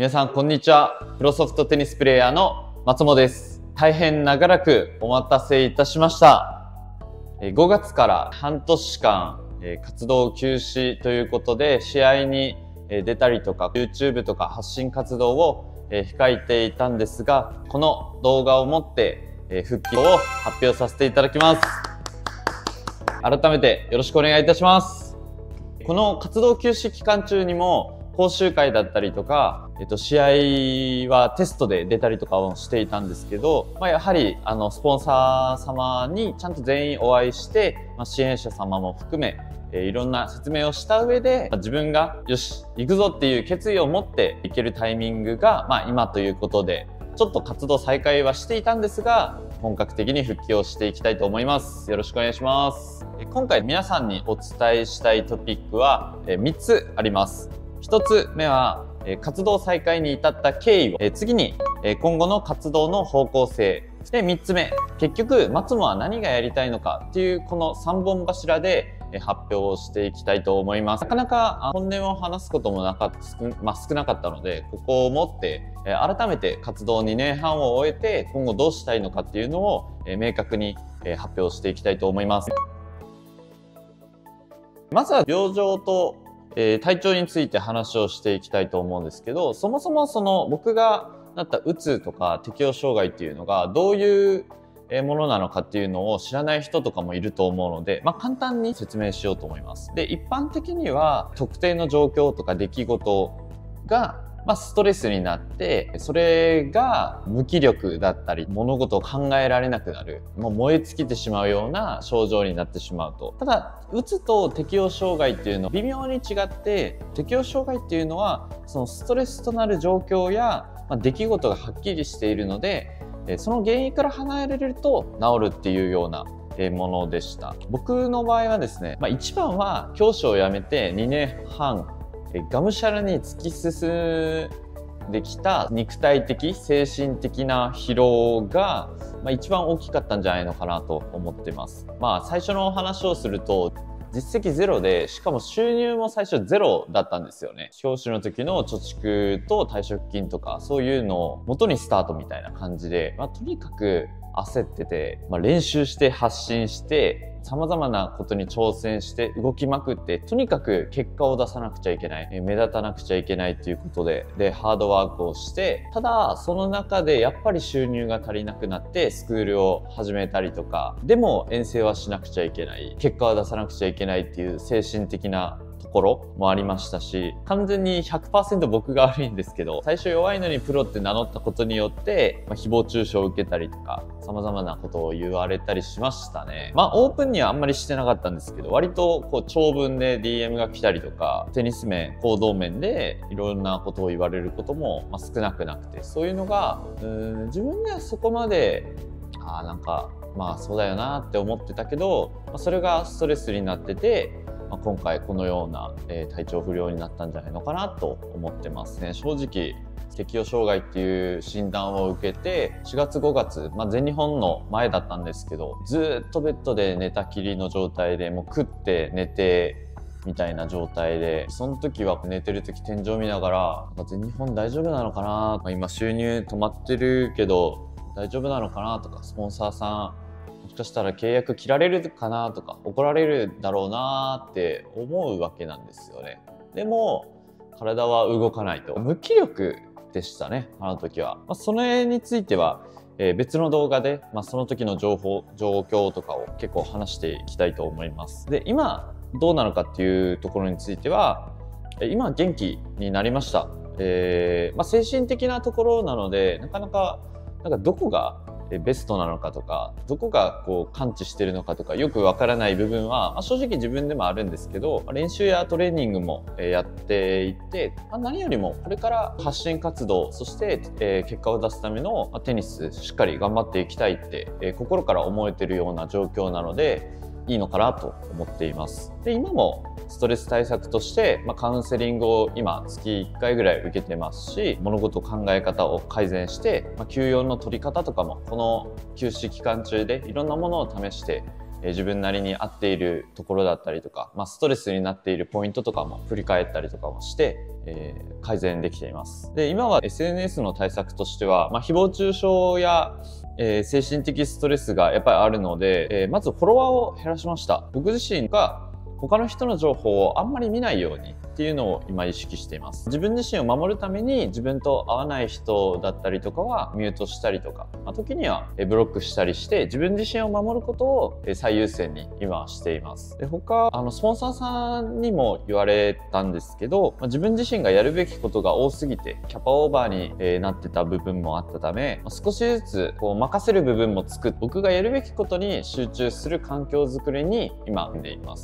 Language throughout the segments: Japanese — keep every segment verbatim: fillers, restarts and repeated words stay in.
皆さんこんにちは。プロソフトテニスプレイヤーの松本です。大変長らくお待たせいたしました。ごがつから半年間活動休止ということで、試合に出たりとか YouTube とか発信活動を控えていたんですが、この動画をもって復帰を発表させていただきます。改めてよろしくお願いいたします。この活動休止期間中にも講習会だったりとか、えっと、試合はテストで出たりとかをしていたんですけど、まあ、やはりあのスポンサー様にちゃんと全員お会いして、まあ、支援者様も含め、えー、いろんな説明をした上で、まあ、自分がよし行くぞっていう決意を持っていけるタイミングが、まあ、今ということで、ちょっと活動再開はしていたんですが、本格的に復帰をしていきたいと思います。よろしくお願いします。今回皆さんにお伝えしたいトピックはみっつあります。ひとつめは活動再開に至った経緯を、次に今後の活動の方向性、でみっつめ、結局松本は何がやりたいのかっていうこのさんぼん柱で発表していきたいと思います。なかなか本音を話すこともなかった、まあ、少なかったので、ここをもって改めて活動にねんはんを終えて今後どうしたいのかっていうのを明確に発表していきたいと思います。まずは病状とえー、体調について話をしていきたいと思うんですけど、そもそもその僕がなったうつとか適応障害っていうのがどういうものなのかっていうのを知らない人とかもいると思うので、まあ、簡単に説明しようと思います。で、一般的には特定の状況とか出来事がまあ、ストレスになって、それが無気力だったり、物事を考えられなくなる、もう燃え尽きてしまうような症状になってしまうと。ただ、うつと適応障害っていうのは微妙に違って、適応障害っていうのは、そのストレスとなる状況や、まあ、出来事がはっきりしているので、その原因から離れると治るっていうようなものでした。僕の場合はですね、まあ、一番は教師を辞めてにねんはん、がむしゃらに突き進んできた肉体的、精神的な疲労が、まあ、一番大きかったんじゃないのかなと思ってます。まあ、最初の話をすると、実績ゼロで、しかも収入も最初ゼロだったんですよね。教師の時の貯蓄と退職金とか、そういうのを元にスタートみたいな感じで、まあ、とにかく焦ってて、まあ、練習して発信して、様々なことに挑戦して動きまくって、とにかく結果を出さなくちゃいけない、目立たなくちゃいけないということで、で、ハードワークをして、ただ、その中でやっぱり収入が足りなくなって、スクールを始めたりとか、でも遠征はしなくちゃいけない、結果は出さなくちゃいけないっていう精神的なところもありましたし、完全に ひゃくパーセント 僕が悪いんですけど、最初弱いのにプロって名乗ったことによって、まあ、誹謗中傷を受けたりとか、様々なことを言われたりしましたね。まあオープンにはあんまりしてなかったんですけど、割とこう長文で ディーエム が来たりとか、テニス面、行動面でいろんなことを言われることも、まあ、少なくなくて、そういうのがうーん自分ではそこまで、ああなんかまあそうだよなって思ってたけど、まあ、それがストレスになってて、まあ、今回このような、えー、体調不良になったんじゃないのかなと思ってますね。正直適応障害っていう診断を受けてしがつごがつ、まあ、全日本の前だったんですけど、ずっとベッドで寝たきりの状態で、もう食って寝てみたいな状態で、その時は寝てる時天井見ながら、なんか全日本大丈夫なのかな、まあ、今収入止まってるけど大丈夫なのかなとか、スポンサーさんもしかしたら契約切られるかなとか、怒られるだろうなって思うわけなんですよね。でも体は動かないと。無気力でしたね、あの時は。まあ、それについては、えー、別の動画で、まあ、その時の情報、状況とかを結構話していきたいと思います。で、今どうなのかっていうところについては、今元気になりました。えーまあ、精神的なところなので、なかなかなんかどこがベストなのかとか、どこがこう感知してるのかとかよくわからない部分は、まあ、正直自分でもあるんですけど、練習やトレーニングもやっていて、まあ、何よりもこれから発信活動、そして、えー、結果を出すための、まあ、テニスしっかり頑張っていきたいって、えー、心から思えてるような状況なのでいいのかなと思っています。で、今もストレス対策として、まあ、カウンセリングを今月いっかいぐらい受けてますし、物事考え方を改善して、まあ、休養の取り方とかもこの休止期間中でいろんなものを試してえー、自分なりに合っているところだったりとか、まあ、ストレスになっているポイントとかも振り返ったりとかもして、えー、改善できています。で、今は エスエヌエス の対策としては、まあ、誹謗中傷やえー、精神的ストレスがやっぱりあるので、えー、まずフォロワーを減らしました。僕自身が他の人の情報をあんまり見ないようにっていうのを今意識しています。自分自身を守るために自分と合わない人だったりとかはミュートしたりとか、まあ、時にはブロックしたりして自分自身を守ることを最優先に今はしています。で、他あのスポンサーさんにも言われたんですけど、まあ、自分自身がやるべきことが多すぎてキャパオーバーに、えー、なってた部分もあったため、まあ、少しずつこう任せる部分も作って僕がやるべきことに集中する環境づくりに今踏んでいます。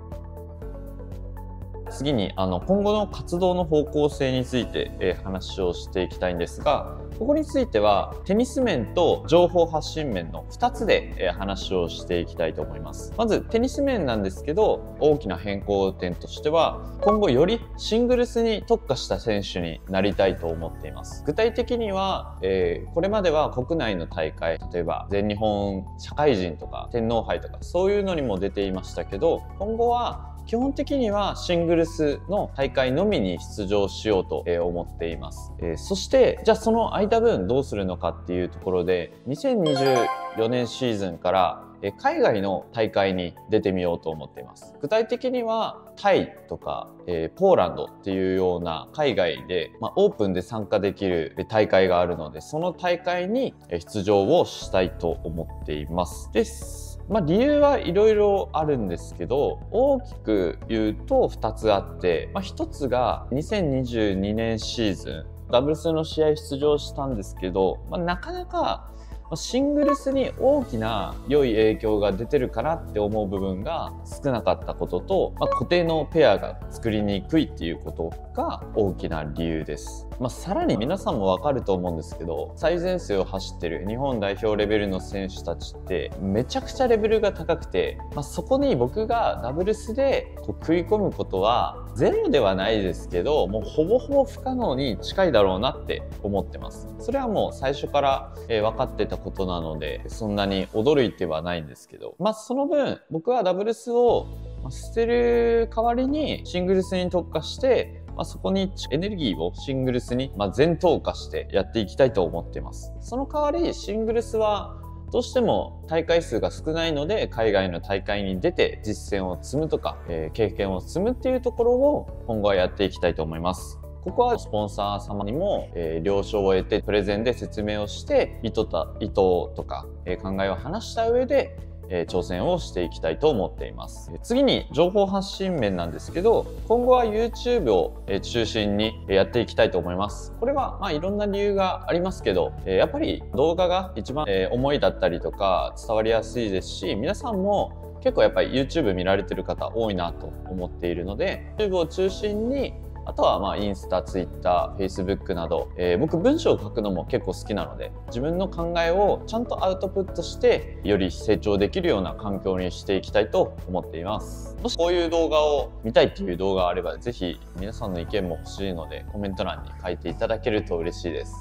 次にあの今後の活動の方向性について、えー、話をしていきたいんですが、ここについてはテニス面と情報発信面のふたつで、えー、話をしていきたいと思います。まずテニス面なんですけど、大きな変更点としては今後よりシングルスに特化した選手になりたいと思っています。具体的には、えー、これまでは国内の大会、例えば全日本社会人とか天皇杯とかそういうのにも出ていましたけど、今後は基本的にはシングルスの大会のみに出場しようと思っています。えー、そしてじゃあその空いた分どうするのかっていうところで、にせんにじゅうよねんシーズンから海外の大会に出てみようと思っています。具体的にはタイとか、えー、ポーランドっていうような海外で、まあ、オープンで参加できる大会があるので、その大会に出場をしたいと思っています。ですまあ、理由はいろいろあるんですけど、大きく言うとふたつあって、まあ、ひとつがにせんにじゅうにねんシーズンダブルスの試合出場したんですけど、まあ、なかなかシングルスに大きな良い影響が出てるかなって思う部分が少なかったことと、まあ、固定のペアが作りにくいっていうことが大きな理由です。まあ、さらに皆さんもわかると思うんですけど、最前線を走ってる日本代表レベルの選手たちってめちゃくちゃレベルが高くて、まあ、そこに僕がダブルスでこう食い込むことはゼロではないですけど、もうほぼほぼ不可能に近いだろうなって思ってます。それはもう最初から、えー、分かってたことなので、そんなに驚いてはないんですけど、まあその分僕はダブルスを捨てる代わりにシングルスに特化して、まあ、そこにエネルギーをシングルスに、まあ、全投下してやっていきたいと思っています。その代わりシングルスはどうしても大会数が少ないので、海外の大会に出て実践を積むとか、えー、経験を積むっていうところを今後はやっていきたいと思います。ここはスポンサー様にも、えー、了承を得てプレゼンで説明をして意図た意図とか、えー、考えを話した上でえー、挑戦をしていきたいと思っています。次に情報発信面なんですけど、今後は YouTube を中心にやっていきたいと思います。これはまあいろんな理由がありますけど、やっぱり動画が一番思いだったりとか伝わりやすいですし、皆さんも結構やっぱり YouTube 見られてる方多いなと思っているので、YouTube を中心にあとはまあインスタ、ツイッター、フェイスブックなど、えー、僕文章を書くのも結構好きなので、自分の考えをちゃんとアウトプットしてより成長できるような環境にしていきたいと思っています。もしこういう動画を見たいっていう動画があれば、ぜひ皆さんの意見も欲しいのでコメント欄に書いていただけると嬉しいです。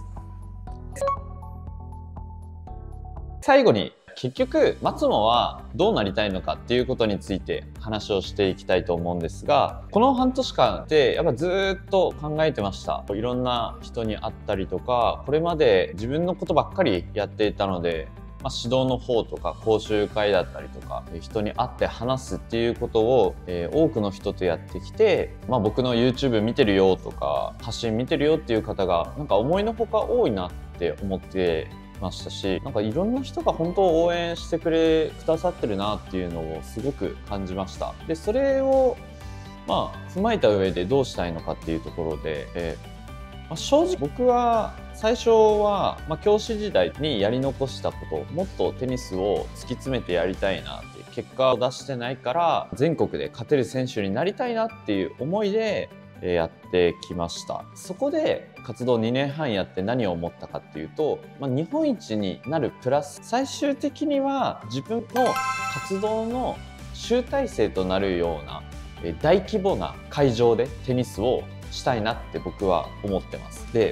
最後に結局松野はどうなりたいのかっていうことについて話をしていきたいと思うんですが、この半年間ってやっぱずっと考えてました。いろんな人に会ったりとか、これまで自分のことばっかりやっていたので、まあ、指導の方とか講習会だったりとか人に会って話すっていうことを、えー、多くの人とやってきて、まあ、僕の YouTube 見てるよとか発信見てるよっていう方がなんか思いのほか多いなって思ってましたし、なんかいろんな人が本当応援してくれくださってるなっていうのをすごく感じました。でそれをまあ踏まえた上でどうしたいのかっていうところで、えーまあ、正直僕は最初は、まあ、教師時代にやり残したこと、もっとテニスを突き詰めてやりたいなっていう結果を出してないから全国で勝てる選手になりたいなっていう思いでやってきました。そこで活動にねんはんやって何を思ったかっていうと、まあ、日本一になるプラス最終的には自分の活動の集大成となるような大規模な会場でテニスをしたいなって僕は思ってます。で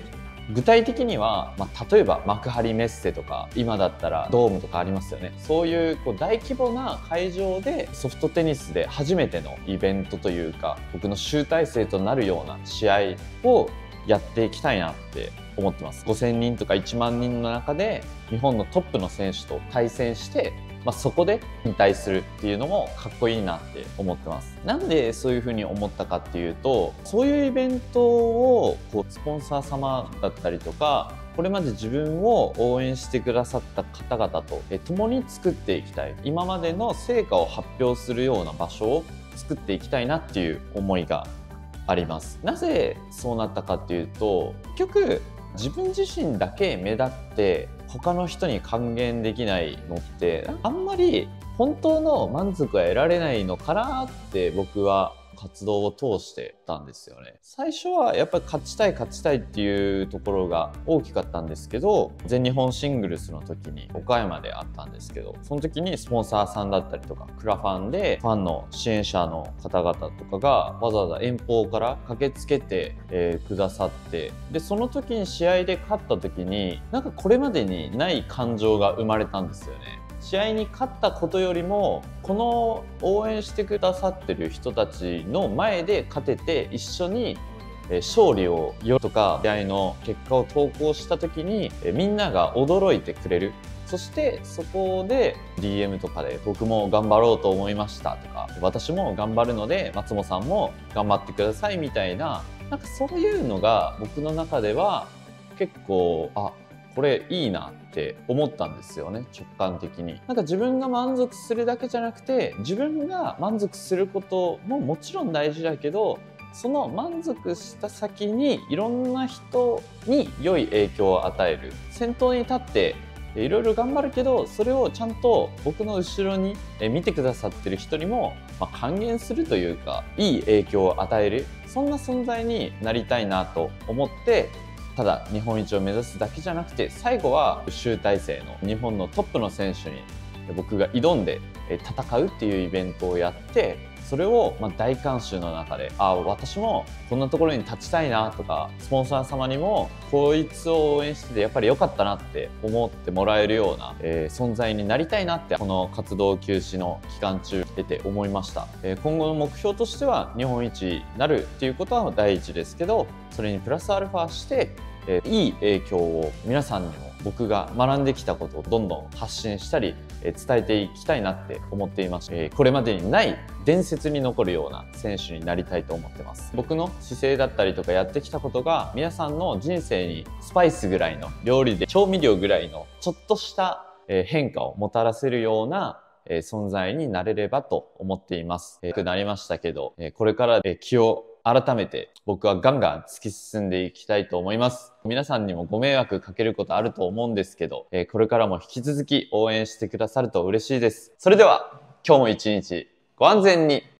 具体的には、まあ、例えば幕張メッセとか今だったらドームとかありますよね。そういうこう大規模な会場でソフトテニスで初めてのイベントというか、僕の集大成となるような試合をやっていきたいなって思ってます。ごせんにんとかいちまんにんの中で日本のトップの選手と対戦して、まあ、そこで引退するっていうのもかっこいいなって思ってます。なんでそういうふうに思ったかっていうと、そういうイベントをこうスポンサー様だったりとか、これまで自分を応援してくださった方々と共に作っていきたい、今までの成果を発表するような場所を作っていきたいなっていう思いがあります。なぜそうなったかっていうと、結局自分自身だけ目立って他の人に還元できないのってあんまり本当の満足は得られないのかなって僕は活動を通してたんですよね。最初はやっぱり勝ちたい勝ちたいっていうところが大きかったんですけど、全日本シングルスの時に岡山であったんですけど、その時にスポンサーさんだったりとかクラファンでファンの支援者の方々とかがわざわざ遠方から駆けつけて、えー、くださって、でその時に試合で勝った時になんかこれまでにない感情が生まれたんですよね。試合に勝ったことよりも、この応援してくださってる人たちの前で勝てて一緒に勝利をよとか試合の結果を投稿した時にみんなが驚いてくれる。そしてそこで ディーエム とかで僕も頑張ろうと思いましたとか、私も頑張るので松本さんも頑張ってくださいみたいな、なんかそういうのが僕の中では結構あこれいいなって思ったんですよね、直感的に。なんか自分が満足するだけじゃなくて、自分が満足することももちろん大事だけど、その満足した先にいろんな人に良い影響を与える。先頭に立っていろいろ頑張るけど、それをちゃんと僕の後ろに見てくださってる人にも、まあ、還元するというか、いい影響を与える、そんな存在になりたいなと思って、ただ日本一を目指すだけじゃなくて、最後は集大成の日本のトップの選手に僕が挑んで戦うっていうイベントをやって、それをまあ大観衆の中で、ああ私もこんなところに立ちたいなとか、スポンサー様にもこいつを応援しててやっぱり良かったなって思ってもらえるような、えー、存在になりたいなって、この活動休止の期間中得て思いました。えー、今後の目標としては日本一になるっていうことは第一ですけど、それにプラスアルファして、えー、いい影響を皆さんにも僕が学んできたことをどんどん発信したり、えー、伝えていきたいなって思っています。えー、これまでにない伝説に残るような選手になりたいと思ってます。僕の姿勢だったりとかやってきたことが皆さんの人生にスパイスぐらいの、料理で調味料ぐらいのちょっとした変化をもたらせるような存在になれればと思っています。えー、なりましたけど、これから気を改めて僕はガンガン突き進んでいきたいと思います。皆さんにもご迷惑かけることあると思うんですけど、これからも引き続き応援してくださると嬉しいです。それでは今日も一日ご安全に。